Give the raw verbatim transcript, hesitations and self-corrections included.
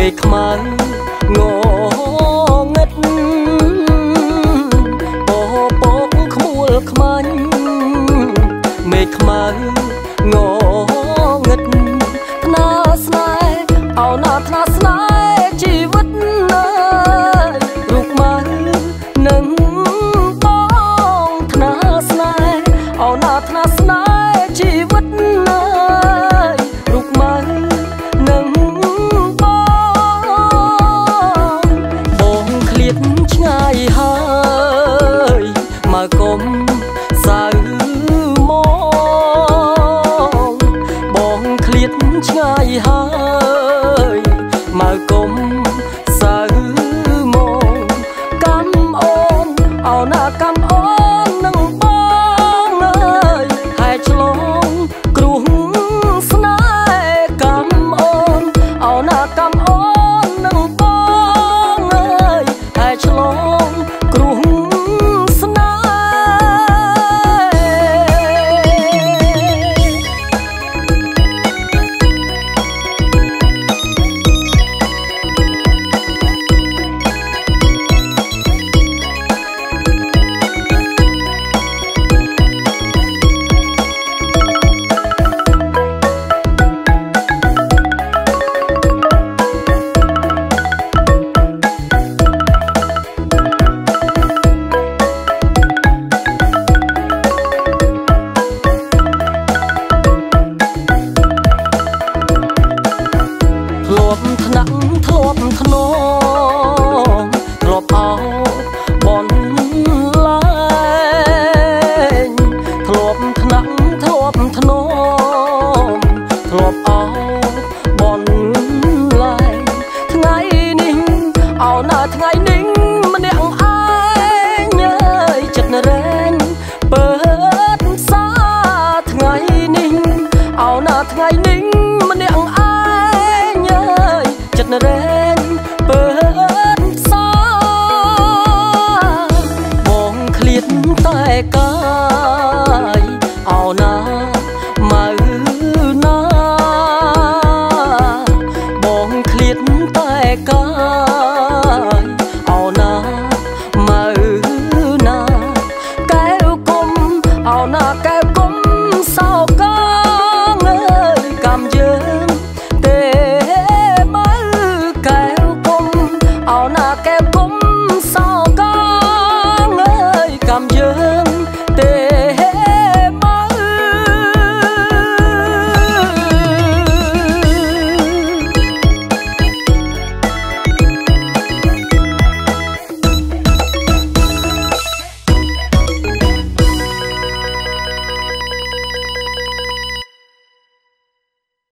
មេខ្មៅងងឹតបបោកក្មួលខ្មាញ់មេខ្មៅងងឹតថ្នាស្នេហ៍អោណាថ្នាស្នេហ៍ជីវិតរូបមើនឹងបងថ្នាស្នេហ៍អោណាថ្នាស្នេហ៍ជីវិតរូបមើនឹងបងឃ្លាតឆ្ងាយហើយមកគុំសៅមកបងឃ្លាតឆ្ងាយហើយមកគុំសៅមកកម្មអូនអោណាកម្មអូននឹងបងអើយហើយឆ្លងគ្រោះស្នេហ៍កម្មអូនអោណាកម្មអូននឹងបងអើយហើយឆ្លងគ្រោះស្នេហ៍ធ្លាប់ថ្នាក់ធ្លាប់ធ្នមធ្លាប់អោបនឡាញធ្លាប់ថ្នាក់ធ្លាប់ធ្នមធ្លាប់អោបនឡាញថ្ងៃនេះអោណាថ្ងៃនេះម្នាក់ឯងអើយចិត្តរែងពើផ្សាថ្ងៃនេះអោណាថ្ងៃនេះម្នាក់ឯងចិត្តរែងពើផ្សាបងឃ្លាតតែកាយអោណាម៉ៅណាបងឃ្លាតតែកាយ